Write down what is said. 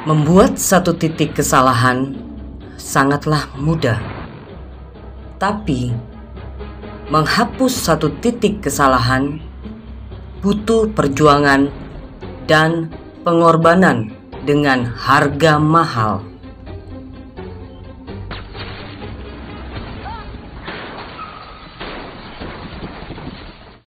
Membuat satu titik kesalahan sangatlah mudah, tapi menghapus satu titik kesalahan butuh perjuangan dan pengorbanan dengan harga mahal.